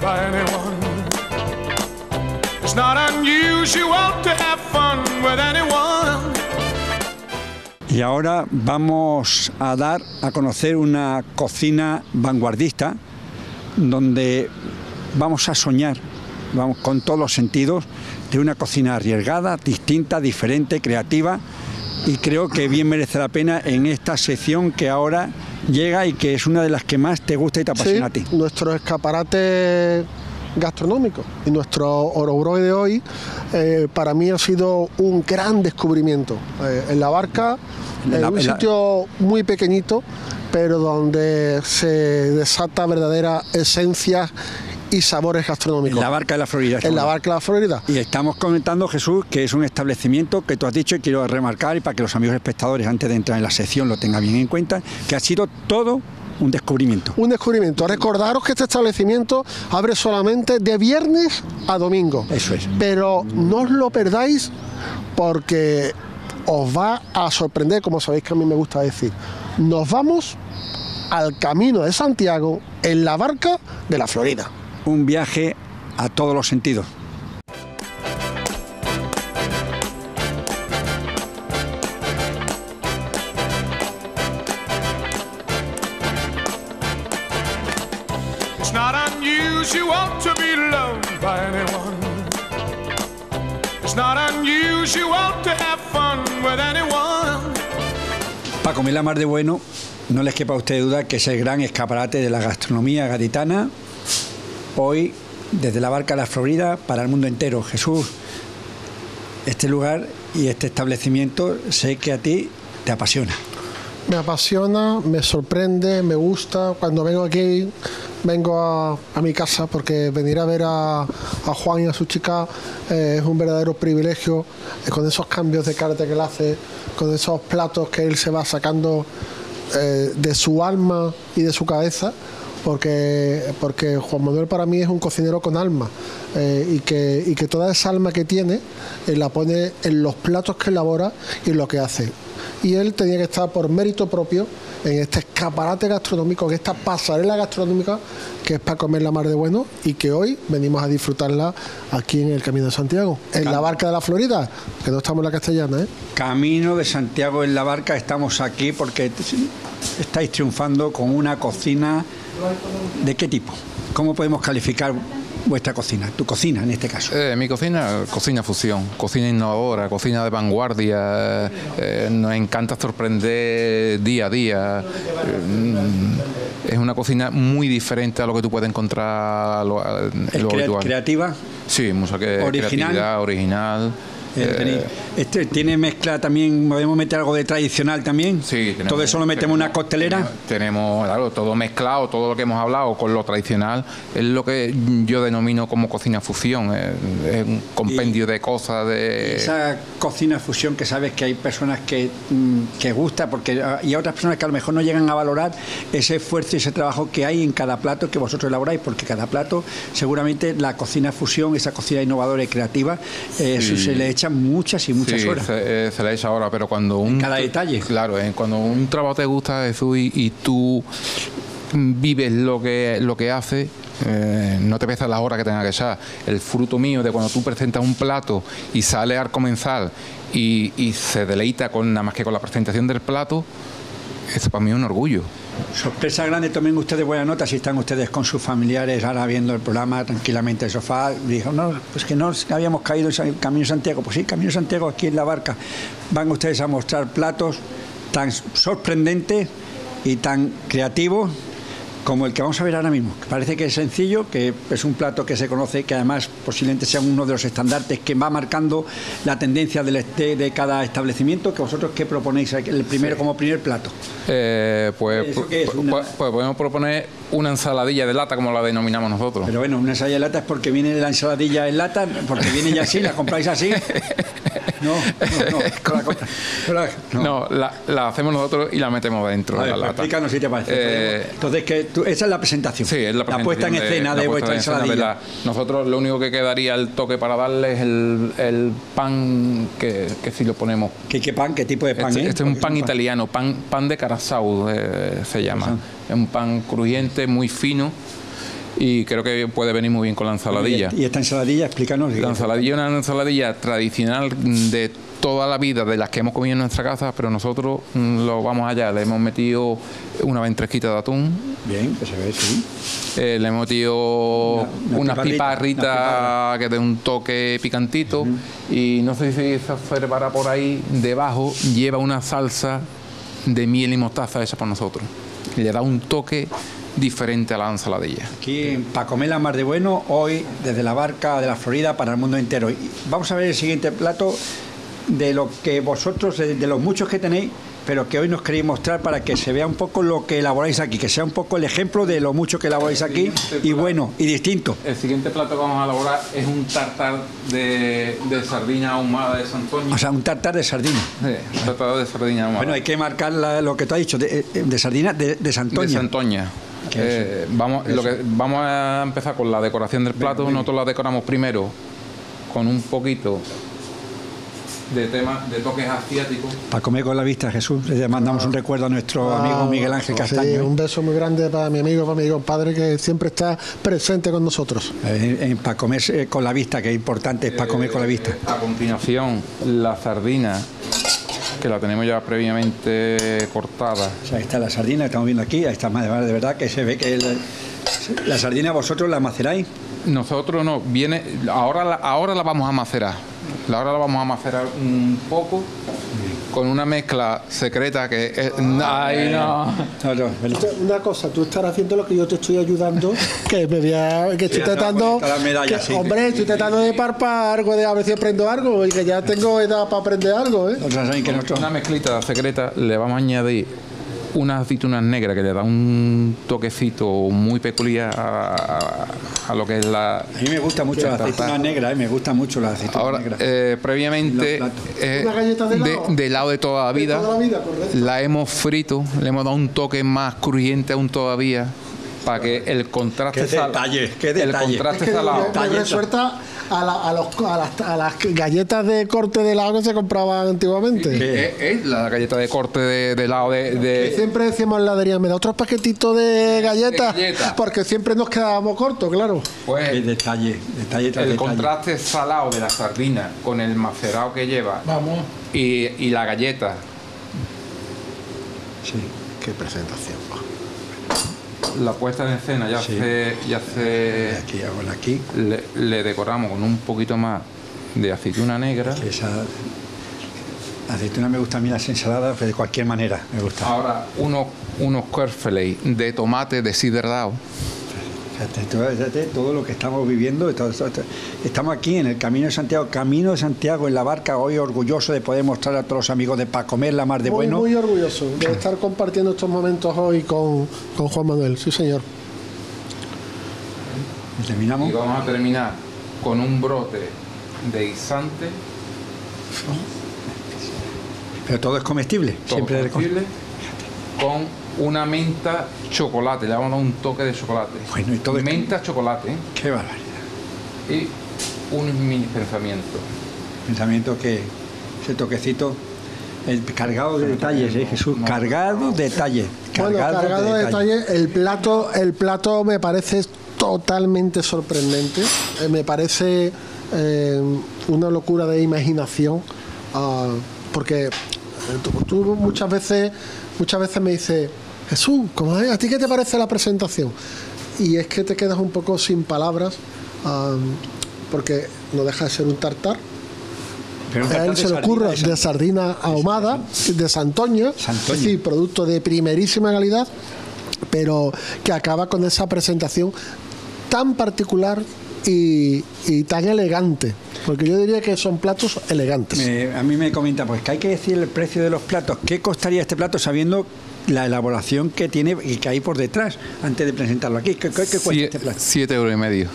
by anyone. It's not unusual to have fun with anyone. Y ahora vamos a dar a conocer una cocina vanguardista donde vamos a soñar, vamos con todos los sentidos, de una cocina arriesgada, distinta, diferente, creativa, y creo que bien merece la pena en esta sección que ahora llega y que es una de las que más te gusta y te apasiona a ti. Nuestro escaparate gastronómico y nuestro Orobroe de hoy para mí ha sido un gran descubrimiento en La Barca, en un sitio muy pequeñito, pero donde se desata verdadera esencia y sabores gastronómicos. En La Barca de la Florida. En La Barca de la Florida. Y estamos comentando, Jesús, que es un establecimiento que tú has dicho y quiero remarcar, y para que los amigos espectadores antes de entrar en la sección lo tengan bien en cuenta, que ha sido todo un descubrimiento. Un descubrimiento. Recordaros que este establecimiento abre solamente de viernes a domingo. Eso es. Pero no os lo perdáis porque os va a sorprender, como sabéis que a mí me gusta decir. Nos vamos al Camino de Santiago en La Barca de la Florida. Un viaje a todos los sentidos. It's not unusual to be loved by anyone. It's not unusual to have fun with anyone. Para comer la mar de bueno, no les quepa a usted duda que es el gran escaparate de la gastronomía gaditana. Hoy, desde La Barca de la Florida, para el mundo entero. Jesús, este lugar y este establecimiento sé que a ti te apasiona. Me apasiona, me sorprende, me gusta. Cuando vengo aquí, vengo a mi casa porque venir a ver a Juan y a su chica es un verdadero privilegio, con esos cambios de carácter que él hace, con esos platos que él se va sacando de su alma y de su cabeza. Porque Juan Manuel para mí es un cocinero con alma y que toda esa alma que tiene la pone en los platos que elabora y en lo que hace. Y él tenía que estar por mérito propio en este escaparate gastronómico, en esta pasarela gastronómica que es para comer la mar de bueno y que hoy venimos a disfrutarla aquí en el Camino de Santiago, en La Barca de la Florida, que no estamos en la Castellana, ¿eh? Camino de Santiago en La Barca, estamos aquí porque estáis triunfando con una cocina. ¿De qué tipo? ¿Cómo podemos calificar vuestra cocina? Tu cocina, en este caso. Mi cocina, cocina fusión, cocina innovadora, cocina de vanguardia. Nos encanta sorprender día a día. Es una cocina muy diferente a lo que tú puedes encontrar lo habitual. ¿Creativa? Sí, mucha creatividad, original. ¿Tiene mezcla también? ¿Podemos meter algo de tradicional también? Sí. Tenemos, ¿todo eso lo metemos en una costelera? Tenemos, claro, todo mezclado, todo lo que hemos hablado con lo tradicional. Es lo que yo denomino como cocina fusión. Es un compendio de cosas. Esa cocina fusión que sabes que hay personas que gusta, porque y otras personas que a lo mejor no llegan a valorar ese esfuerzo y ese trabajo que hay en cada plato que vosotros elaboráis, porque cada plato, seguramente la cocina fusión, esa cocina innovadora y creativa, eso se le echa muchas y muchas horas. Se le echa ahora, pero cuando cada detalle. Claro, cuando un trabajo te gusta, Jesús, y tú vives lo que haces, no te pesa las horas que tenga que echar. El fruto mío de cuando tú presentas un plato y sale al comensal y se deleita nada más que con la presentación del plato, eso para mí es un orgullo. Sorpresa grande, tomen ustedes buena nota si están ustedes con sus familiares ahora viendo el programa tranquilamente en el sofá. Dijo, no, pues que no habíamos caído en el Camino de Santiago. Pues sí, Camino de Santiago aquí en La Barca. Van ustedes a mostrar platos tan sorprendentes y tan creativos como el que vamos a ver ahora mismo, que parece que es sencillo, que es un plato que se conoce, que además posiblemente sea uno de los estandartes que va marcando la tendencia de cada establecimiento. Que vosotros, ¿qué proponéis el primero como primer plato? Pues podemos proponer una ensaladilla de lata, como la denominamos nosotros. Pero bueno, una ensaladilla de lata es porque viene la ensaladilla en lata, porque viene ya así, la compráis así. No, la hacemos nosotros y la metemos dentro de la lata. Explícanos si te parece. Entonces, esa es la presentación. Sí, es la puesta en escena de vuestra ensaladilla. Nosotros lo único que quedaría el toque para darle es el pan que si lo ponemos. ¿Qué pan? ¿Qué tipo de pan es? Este es un pan italiano, pan de Carasau se llama. Es un pan crujiente, muy fino. y creo que puede venir muy bien con la ensaladilla. Y esta ensaladilla, explícanos. La ensaladilla es una ensaladilla tradicional de toda la vida, de las que hemos comido en nuestra casa, pero nosotros lo vamos allá. Le hemos metido una ventresquita de atún. Bien, que se ve, sí. Le hemos metido unas piparritas que den un toque picantito. Y no sé si se observará por ahí, debajo lleva una salsa de miel y mostaza hecha por nosotros. Le da un toque diferente a la ensaladilla. Aquí para comer la mar de bueno, hoy desde la barca de la Florida para el mundo entero. Y vamos a ver el siguiente plato de lo que vosotros, de los muchos que tenéis, pero que hoy nos queréis mostrar para que se vea un poco lo que elaboráis aquí, que sea un poco el ejemplo de lo mucho que elaboráis aquí, y bueno, y distinto. El siguiente plato que vamos a elaborar es un tartar de sardina ahumada de Santoña. O sea, un tartar de sardina. Sí, un tartar de sardina ahumada. Bueno, hay que marcar lo que tú has dicho, de sardina de Santoña. De Santoña. Vamos a empezar con la decoración del plato. Nosotros la decoramos primero con un poquito de toques asiáticos. Para comer con la vista, Jesús, le mandamos un recuerdo a nuestro amigo Miguel Ángel Castaño. Sí, un beso muy grande para mi amigo, para mi compadre, que siempre está presente con nosotros. Para comer con la vista, que es importante, es para comer con la vista. A continuación, la sardina, que la tenemos ya previamente cortada. O sea, ahí está la sardina, estamos viendo aquí, ahí está más de verdad que se ve que la sardina vosotros la maceráis. Nosotros no, ahora la vamos a macerar. Ahora la vamos a macerar un poco con una mezcla secreta que es... ¡Ay, no! Una cosa, tú estarás haciendo lo que yo te estoy ayudando, que estoy tratando... Hombre, estoy tratando de parpar algo, de a ver si aprendo algo, y que ya tengo edad para aprender algo, ¿eh? Una mezclita secreta, le vamos a añadir unas aceitunas negras que le da un toquecito muy peculiar a lo que es la... A mí me gusta mucho la aceituna negra, me gusta mucho la aceituna negra. Previamente, una galleta de helado de toda la vida, la hemos frito, le hemos dado un toque más crujiente aún todavía, para que el contraste salado. El contraste salado. Me resuelta a las galletas de corte de helado que se compraban antiguamente. Es la galleta de corte de helado de... Siempre decíamos en la heladería, me da otros paquetitos de galletas, porque siempre nos quedábamos cortos, claro. Pues el detalle contraste salado de la sardina con el macerado que lleva. Vamos. Y la galleta. Sí, qué presentación. La puesta en escena ya se aquí. Le decoramos con un poquito más de aceituna negra. Esa aceituna me gusta a mí, las ensaladas, de cualquier manera me gusta. Ahora unos curfeles de tomate deshidratado. Fíjate todo lo que estamos viviendo. Estamos aquí en el Camino de Santiago, en la barca, hoy orgulloso de poder mostrar a todos los amigos de Pa' Comer la Mar de Bueno. Muy orgulloso de estar compartiendo estos momentos hoy con Juan Manuel, sí señor. ¿Terminamos? Y vamos a terminar con un brote de guisante. Pero todo es comestible. Siempre comestible. Con una menta chocolate, le vamos a dar un toque de chocolate. Bueno, y todo menta chocolate. Qué barbaridad. Y un mini pensamiento. Pensamiento que ese toquecito, cargado de detalles, Jesús, cargado de detalles. Cargado de detalles. El plato me parece totalmente sorprendente. Me parece una locura de imaginación, porque tú muchas veces me dices, Jesús, ¿a ti qué te parece la presentación? Y es que te quedas un poco sin palabras, porque no deja de ser un tartar. A él se le ocurre de sardina ahumada, de Santoña, es decir, producto de primerísima calidad, pero que acaba con esa presentación tan particular y tan elegante, porque yo diría que son platos elegantes. A mí me comenta, pues que hay que decir el precio de los platos. ¿Qué costaría este plato sabiendo la elaboración que tiene y que hay por detrás antes de presentarlo aquí? ¿Qué cuesta este plato? 7,5 euros.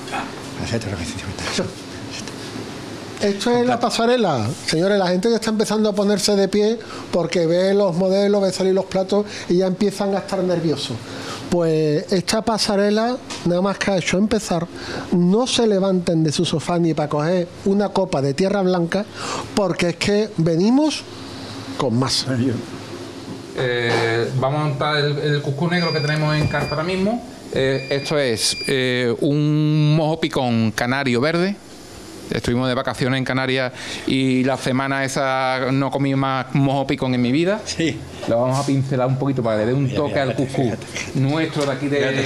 Esto es la pasarela, señores. La gente ya está empezando a ponerse de pie porque ve los modelos, ve salir los platos y ya empiezan a estar nerviosos. Pues esta pasarela, nada más que ha hecho empezar, no se levanten de su sofá ni para coger una copa de tierra blanca, porque es que venimos con más. Vamos a montar el cuscús negro que tenemos en carta ahora mismo Esto es un mojo picón canario verde. Estuvimos de vacaciones en Canarias y la semana esa no comí más mojo picón en mi vida. Sí. Lo vamos a pincelar un poquito para que le dé un toque al cuscús nuestro de aquí,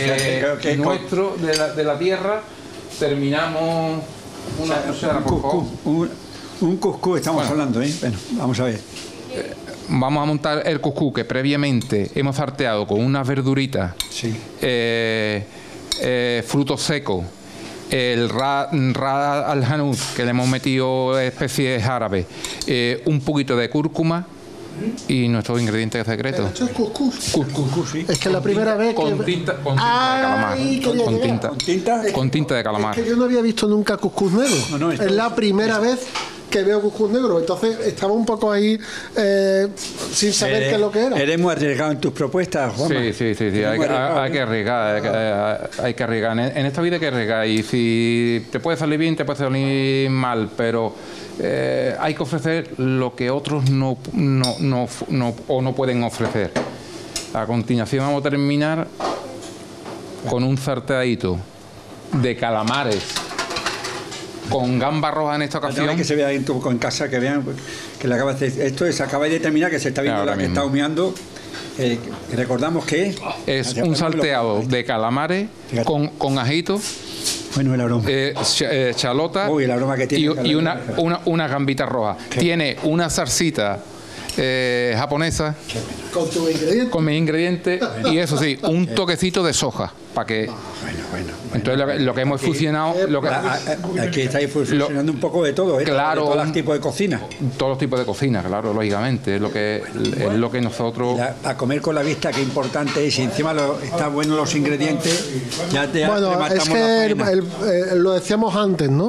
de la tierra. Terminamos una cuchara, por favor. Un cuscús estamos hablando, ¿eh? Bueno, vamos a ver. Vamos a montar el cuscús que previamente hemos salteado con unas verduritas, Sí. frutos secos, el ra al hanout, que le hemos metido especies árabes, un poquito de cúrcuma y nuestros ingredientes secretos. Esto es cuscús. Cuscús, sí. Es que la primera vez Con que... tinta de calamar. Con tinta de calamar. Es que yo no había visto nunca cuscús negro. No, es la primera vez que veo cuscús negro. Entonces estaba un poco ahí sin saber qué es lo que era. Eres muy arriesgado en tus propuestas, Juanma. Sí. Hay que arriesgar. Hay que arriesgar. En esta vida hay que arriesgar. Y si te puede salir bien, te puede salir mal. Pero hay que ofrecer lo que otros no pueden ofrecer. A continuación vamos a terminar con un sarteadito de calamares con gamba roja en esta ocasión. Que se vea en casa, que vean que le acaba de hacer. Esto es, acaba de terminar, que se está viendo la que está humeando. Recordamos que es un salteado de calamares con ajito. Bueno, el aroma. Chalota. Uy, el aroma que tiene. Y una gambita roja. Tiene una salsita japonesa. Con tu ingrediente. Con mis ingredientes. Y eso sí, un toquecito de soja. Para que. Bueno. Entonces lo que hemos fusionado. Aquí estáis fusionando un poco de todo, ¿eh? Claro. De todos los tipos de cocina. Todos los tipos de cocina, claro, lógicamente. Es lo que nosotros. A comer con la vista, que importante es. Y encima están buenos los ingredientes. Ya te Bueno, es que lo decíamos antes, ¿no?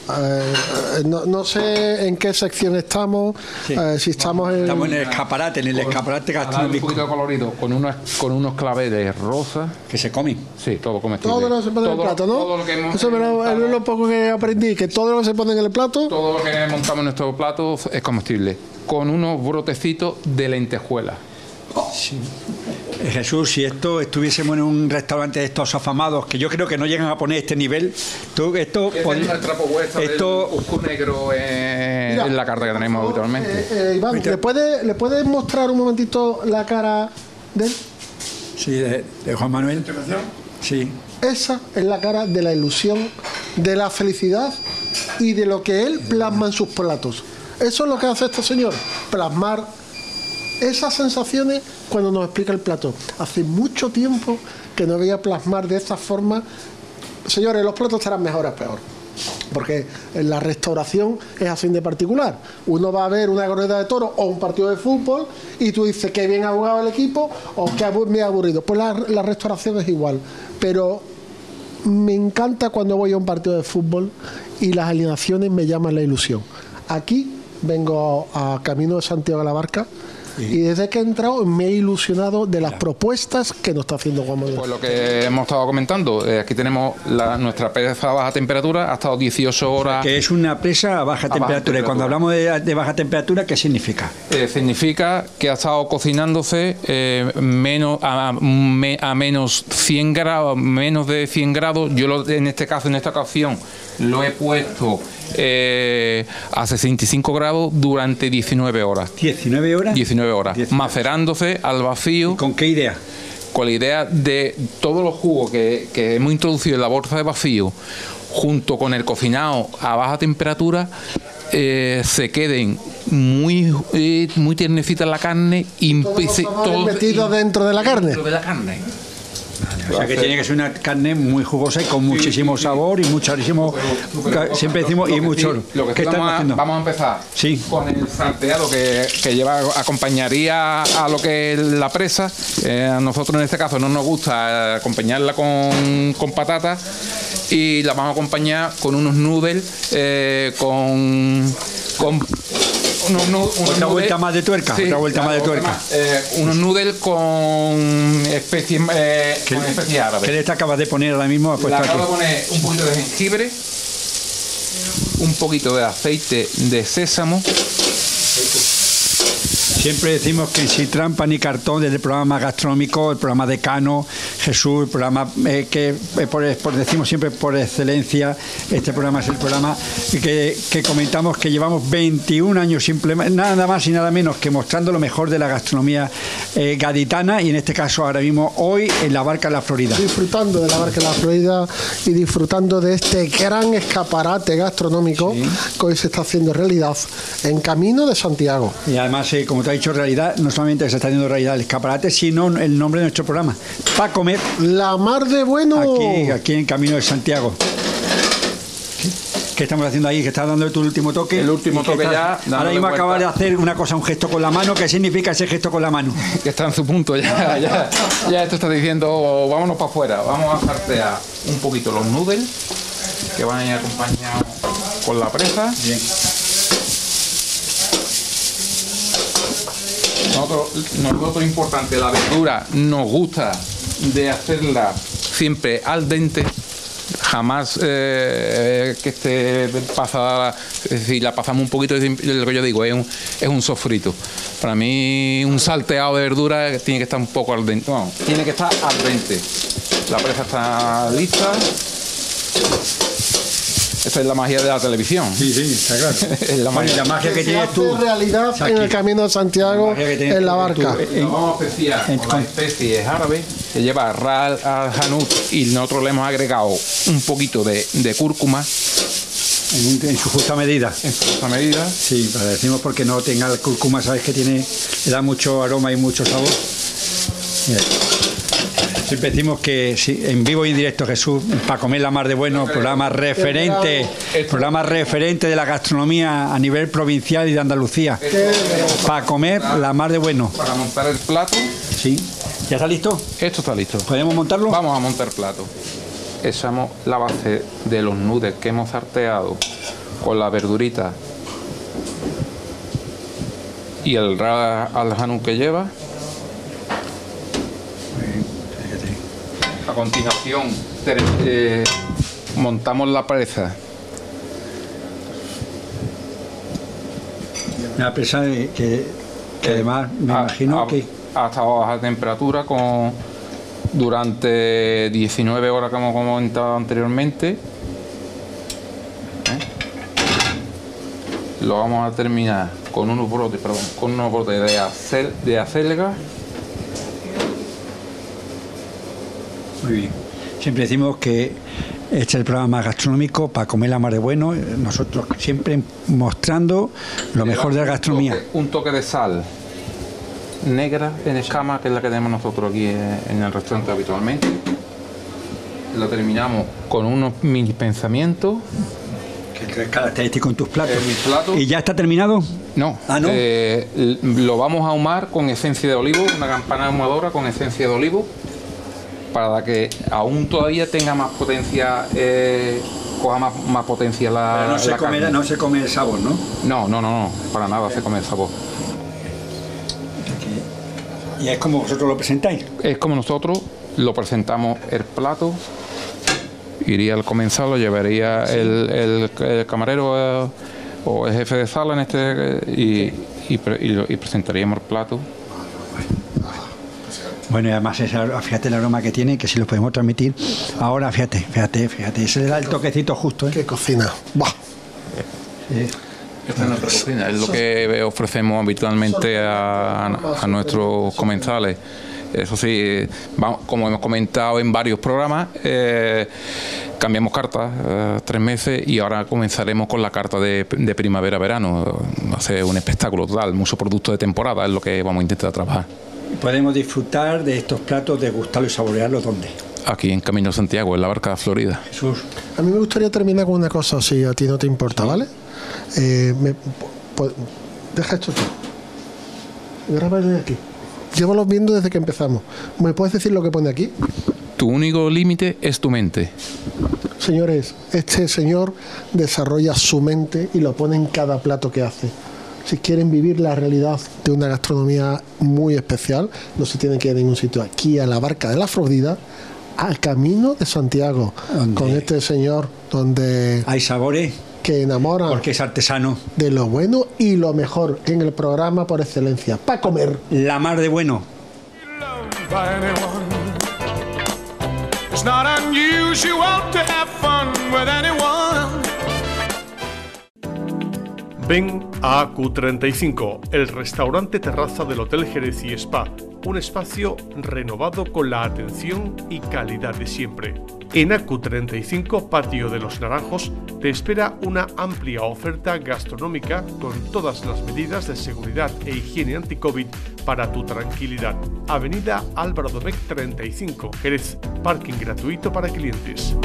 No sé en qué sección estamos, sí. Si estamos en el escaparate, gastronómico. Un poquito colorido, con unos claveles rosas. Que se comen. Sí, todo comestible. Todo lo que se pone en el plato, ¿no? Todo lo que Eso es lo poco que aprendí, que todo lo que se pone en el plato. Todo lo que montamos en nuestro plato es comestible. Con unos brotecitos de lentejuela. Sí. Jesús, si estuviésemos en un restaurante de estos afamados, que yo creo que no llegan a poner este nivel, Es nuestra propuesta del cuscús negro en la carta que tenemos habitualmente. Iván, ¿le puedes mostrar un momentito la cara de él? Sí, de Juan Manuel. Sí. Esa es la cara de la ilusión, de la felicidad y de lo que él plasma en sus platos. Eso es lo que hace este señor, plasmar esas sensaciones cuando nos explica el plato. Hace mucho tiempo que no veía plasmar de esta forma. Señores, los platos estarán mejor o peor, porque en la restauración es así de particular. Uno va a ver una corrida de toros o un partido de fútbol y tú dices que bien ha jugado el equipo o que me ha aburrido. Pues la restauración es igual, pero me encanta cuando voy a un partido de fútbol y las alineaciones me llaman la ilusión. Aquí vengo a camino de Santiago de la Barca. Sí. Y desde que he entrado me he ilusionado de las propuestas que nos está haciendo Juan Manuel. Pues lo que hemos estado comentando, aquí tenemos nuestra presa a baja temperatura, ha estado 18 horas. Que es una presa a baja temperatura. Y cuando hablamos de baja temperatura, ¿qué significa? Significa que ha estado cocinándose a menos 100 grados, menos de 100 grados. Yo en esta ocasión, lo he puesto a 65 grados durante 19 horas. ¿19 horas? 19 horas. 19. Macerándose al vacío. ¿Y con qué idea? Con la idea de todos los jugos que hemos introducido en la bolsa de vacío, junto con el cocinado a baja temperatura, se queden muy tiernecitas la carne y todos metidos dentro de la carne. Dentro de la carne. O sea que tiene que ser una carne muy jugosa y con muchísimo sabor y muchísimo, siempre decimos, y mucho. ¿Qué estamos haciendo? Vamos a empezar con el salteado que acompañaría a lo que es la presa. A nosotros en este caso no nos gusta acompañarla con patatas y la vamos a acompañar con unos noodles otra vuelta más de tuerca. Sí, otra vuelta más de tuerca. Unos noodles con especies árabes. ¿Qué le acabas de poner ahora mismo? Le acabo de poner un poquito de jengibre, un poquito de aceite de sésamo, Siempre decimos que sin trampa ni cartón, desde el programa gastronómico, el programa de Cano, Jesús, el programa que decimos siempre por excelencia, este programa es el programa que comentamos que llevamos 21 años simplemente, nada más y nada menos que mostrando lo mejor de la gastronomía gaditana, y en este caso ahora mismo hoy en la Barca de la Florida. Disfrutando de la Barca de la Florida y disfrutando de este gran escaparate gastronómico que hoy se está haciendo realidad en camino de Santiago. Y además, como te ha dicho, realidad, no solamente se está haciendo realidad el escaparate, sino el nombre de nuestro programa, Pa' Comer. La mar de bueno. Aquí en Camino de Santiago. ¿Qué estamos haciendo ahí? Que estás dando tu último toque. El último toque ya. Ahora mismo acabas de hacer una cosa, un gesto con la mano. ¿Qué significa ese gesto con la mano? Que está en su punto ya. Ya esto está diciendo, vámonos para afuera. Vamos a saltear un poquito los noodles, que van a ir acompañados con la presa. Bien. Nosotros importante, la verdura nos gusta de hacerla siempre al dente, jamás que esté pasada, es decir, la pasamos un poquito, lo que yo digo, es un sofrito. Para mí un salteado de verdura tiene que estar un poco al dente, no, tiene que estar al dente. La presa está lista. Esa es la magia de la televisión. Sí, está claro. Es la magia que tienes tú. Hace realidad en el Camino de Santiago, en la barca. Nos vamos a especiar con la especie árabe que lleva ras al-hanout, y nosotros le hemos agregado un poquito de cúrcuma. En su justa medida. En su justa medida. Sí, para decimos porque no tenga el cúrcuma, sabes que le da mucho aroma y mucho sabor. Mira. Siempre decimos que sí, en vivo y en directo, Jesús, para comer la mar de bueno, programa referente de la gastronomía a nivel provincial y de Andalucía. Para comer la mar de bueno. Para montar el plato. Sí. ¿Ya está listo? Esto está listo. ¿Podemos montarlo? Vamos a montar plato. Echamos la base de los nudes que hemos salteado con la verdurita y el ras al-hanout que lleva. A continuación montamos la presa. Una presa que además me imagino que hasta baja temperatura durante 19 horas, como comentado anteriormente. Lo vamos a terminar con unos brotes de acelga. Muy bien. Siempre decimos que este es el programa gastronómico para comer la mar de bueno. Nosotros siempre mostrando lo mejor de la gastronomía. Un toque de sal negra en escama, que es la que tenemos nosotros aquí en el restaurante habitualmente. Lo terminamos con unos mini pensamientos. Que es característico en tus platos. En mis platos. ¿Y ya está terminado? No. ¿Ah, no? Lo vamos a ahumar con esencia de olivo, una campana ahumadora con esencia de olivo, para que aún todavía tenga más potencia, coja más potencia la. Pero no se come el sabor, ¿no? No, para nada se come el sabor. ¿Y es como vosotros lo presentáis? Es como nosotros lo presentamos el plato. Iría al comensal, lo llevaría el camarero o el jefe de sala y presentaríamos el plato. Bueno, y además fíjate el aroma que tiene, que si lo podemos transmitir. Ahora, fíjate, ese le da el toquecito justo, ¿eh? ¡Qué cocina! ¡Bah! Esta es nuestra cocina, es lo que ofrecemos habitualmente a nuestros comensales. Eso sí, como hemos comentado en varios programas, cambiamos cartas 3 meses y ahora comenzaremos con la carta de primavera-verano. Va a ser un espectáculo total, mucho producto de temporada es lo que vamos a intentar trabajar. Podemos disfrutar de estos platos, degustarlos y saborearlos, ¿dónde? Aquí en Camino de Santiago, en la Barca de Florida. Jesús. A mí me gustaría terminar con una cosa, si a ti no te importa, ¿vale? Deja esto tú. Graba desde aquí. Llévalo viendo desde que empezamos. ¿Me puedes decir lo que pone aquí? Tu único límite es tu mente. Señores, este señor desarrolla su mente y lo pone en cada plato que hace. Si quieren vivir la realidad de una gastronomía muy especial, no se tienen que ir a ningún sitio. Aquí a la Barca de la Florida, al Camino de Santiago, con este señor donde hay sabores que enamora Porque es artesano. de lo bueno y lo mejor en el programa por excelencia, para comer. La mar de bueno. Loved by anyone. It's not unusual to have fun with anyone. Ven a AQ35, el restaurante terraza del Hotel Jerez y Spa, un espacio renovado con la atención y calidad de siempre. En AQ35, Patio de los Naranjos, te espera una amplia oferta gastronómica con todas las medidas de seguridad e higiene anti-COVID para tu tranquilidad. Avenida Álvaro Domecq 35, Jerez, parking gratuito para clientes.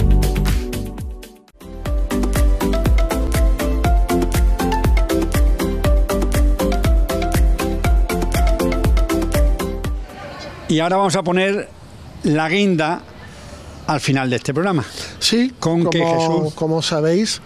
Y ahora vamos a poner la guinda al final de este programa. Sí, ¿Con qué, Jesús? como sabéis,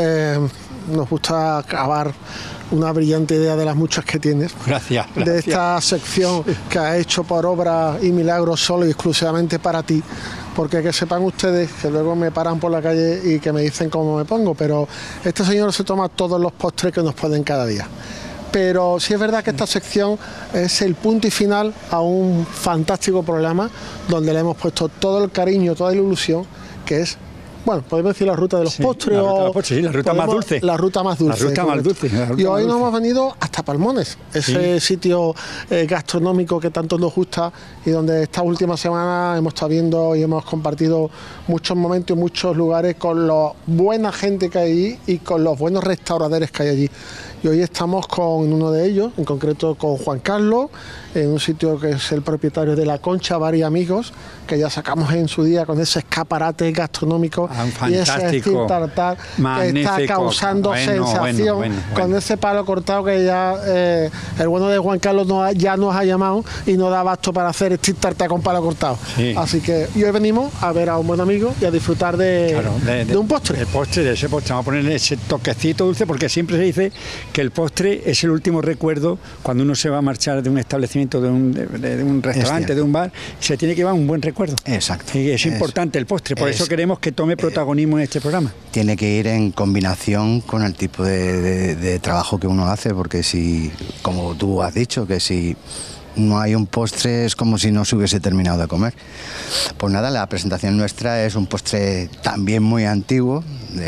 nos gusta acabar una brillante idea de las muchas que tienes. Gracias. De esta sección que has hecho por obra y milagro solo y exclusivamente para ti. Porque que sepan ustedes que luego me paran por la calle y que me dicen cómo me pongo, pero este señor se toma todos los postres que nos ponen cada día. Pero sí es verdad que esta sección es el punto y final a un fantástico programa donde le hemos puesto todo el cariño, toda la ilusión, que es, bueno, podemos decir la ruta de los postres, la ruta de los o postres, sí, la ruta más dulce. La ruta más dulce. La ruta más dulce. Y hoy nos hemos venido hasta Palmones, ese sitio gastronómico que tanto nos gusta y donde esta última semana hemos estado viendo y hemos compartido muchos momentos y muchos lugares con la buena gente que hay allí y con los buenos restauradores que hay allí. Y hoy estamos con uno de ellos, en concreto con Juan Carlos, en un sitio que es el propietario de La Concha Bar y Amigos, que ya sacamos en su día con ese escaparate gastronómico y ese steel tartar que está causando sensación, con ese palo cortado que ya el bueno de Juan Carlos ya nos ha llamado y nos da abasto para hacer steel tartar con palo cortado. Sí. Así que hoy venimos a ver a un buen amigo y a disfrutar de un postre. El postre, de ese postre, vamos a ponerle ese toquecito dulce, porque siempre se dice que el postre es el último recuerdo cuando uno se va a marchar de un establecimiento, de un restaurante, de un bar, se tiene que llevar un buen recuerdo. Exacto. Y es importante el postre, por eso queremos que tome protagonismo en este programa. Tiene que ir en combinación con el tipo de trabajo que uno hace, porque si, como tú has dicho, que si no hay un postre es como si no se hubiese terminado de comer. Pues nada, la presentación nuestra es un postre también muy antiguo, de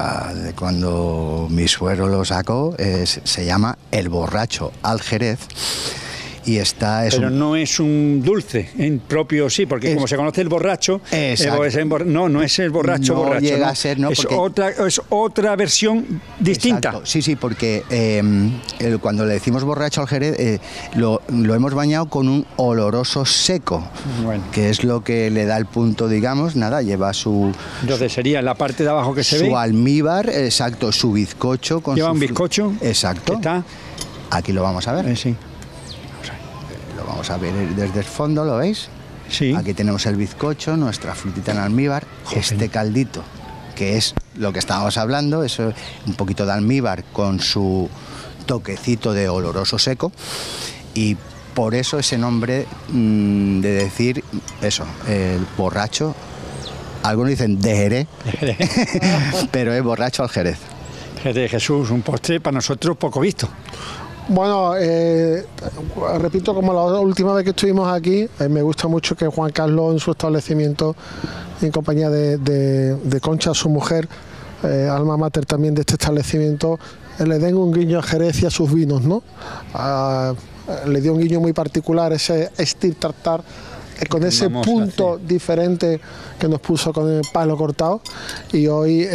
cuando mi suegro lo sacó, se llama el borracho al Jerez. Y pero no es un dulce en propio, sí, porque como se conoce el borracho, no es el borracho no borracho. Llega no a ser, no, es otra versión distinta. Exacto. Sí, porque cuando le decimos borracho al Jerez, lo hemos bañado con un oloroso seco, que es lo que le da el punto, digamos, nada, lleva su... Entonces sería la parte de abajo que se ve. Su almíbar, exacto, su bizcocho. Lleva un bizcocho. Exacto. ¿Está? Aquí lo vamos a ver. Sí. Vamos a ver desde el fondo, ¿lo veis? Sí. Aquí tenemos el bizcocho, nuestra frutita en almíbar, este caldito, que es lo que estábamos hablando, eso, un poquito de almíbar con su toquecito de oloroso seco, y por eso ese nombre de decir eso, el borracho, algunos dicen de Jerez, pero es borracho al Jerez. De Jesús, un postre para nosotros poco visto. Bueno, repito, como la última vez que estuvimos aquí, me gusta mucho que Juan Carlos en su establecimiento, en compañía de Concha, su mujer, alma mater también de este establecimiento, le den un guiño a Jerez y a sus vinos, ¿no? Le dio un guiño muy particular, ese steel tartar, con ese punto diferente que nos puso con el palo cortado, y hoy...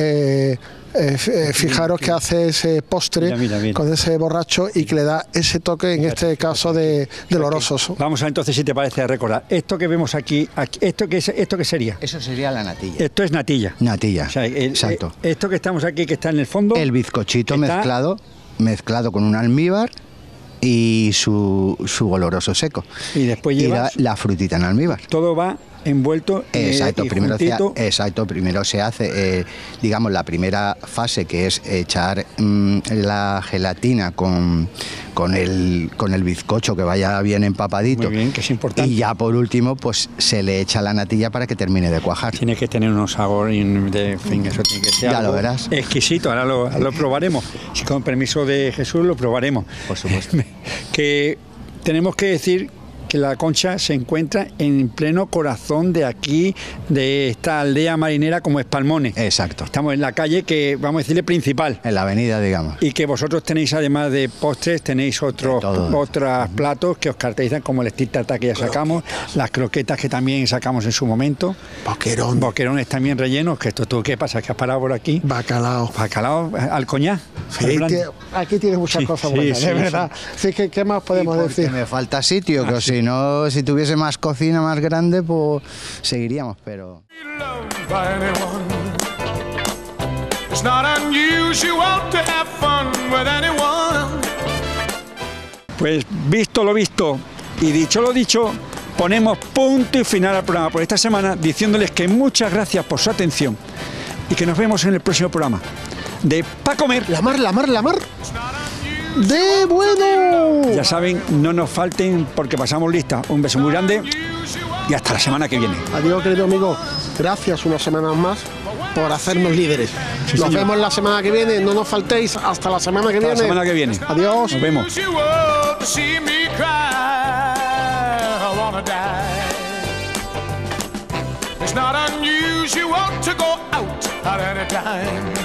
fijaros que hace ese postre mira. Con ese borracho y que le da ese toque, en este caso de oloroso. Vamos a entonces, si te parece, a recordar esto que vemos aquí ¿esto qué sería? Eso sería la natilla. Esto es natilla. Natilla, o sea, exacto. Esto que estamos aquí, que está en el fondo, el bizcochito mezclado con un almíbar y su oloroso seco. Y después lleva la frutita en almíbar. Todo va envuelto Exacto, y primero se hace, digamos, la primera fase, que es echar la gelatina con el bizcocho que vaya bien empapadito. Muy bien, que es importante. Y ya por último, pues se le echa la natilla para que termine de cuajar. Tiene que tener unos sabores, en fin, eso tiene que ser Ya algo lo verás. exquisito. Ahora lo probaremos. Si con permiso de Jesús lo probaremos. Por supuesto. Que tenemos que decir que la Concha se encuentra en pleno corazón de aquí, de esta aldea marinera como es Palmones. Exacto. Estamos en la calle que, vamos a decirle, principal. En la avenida, digamos. Y que vosotros tenéis, además de postres, tenéis otros platos que os caracterizan, como el stick tarta que ya sacamos, las croquetas que también sacamos en su momento. Boquerones también rellenos, que esto tú, ¿qué pasa? ¿Que has parado por aquí? Bacalao. Bacalao, alcoñá. Sí, aquí tienes muchas cosas buenas, de verdad. Sí, ¿qué más podemos decir? Me falta sitio, que si no, si tuviese más cocina más grande, pues seguiríamos, pero... By anyone. It's not unusual to have fun with anyone. Pues visto lo visto y dicho lo dicho, ponemos punto y final al programa por esta semana, diciéndoles que muchas gracias por su atención y que nos vemos en el próximo programa de Pa' Comer. La mar. ¡De bueno! Ya saben, no nos falten porque pasamos lista. Un beso muy grande y hasta la semana que viene. Adiós, querido amigo. Gracias una semana más por hacernos líderes. Sí, Nos señor. vemos la semana que viene. No nos faltéis hasta la semana que Hasta la viene. semana que viene. Adiós. Nos vemos. Unusual to see me cry. I wanna die. It's not unusual to go out at any time.